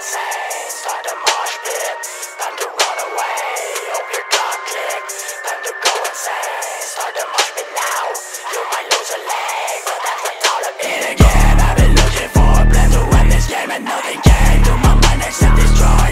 insane. Start a mosh pit, time to run away. Hope your clock click, time to go insane. Start a mosh pit now, you might lose a leg, but that's the thought of it again. I've been looking for a plan to win this game and nothing came to my mind except destroy.